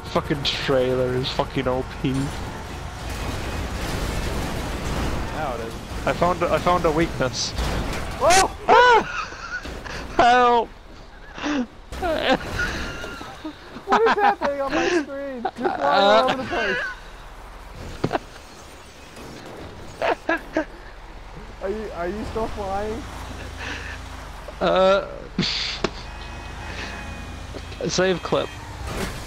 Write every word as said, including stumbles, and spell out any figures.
fucking trailer is fucking O P. Now it is. I found I found a weakness. Whoa! Ah! Help! What is happening on my screen? You're flying all over the place. Are you are you still flying? Uh, save clip.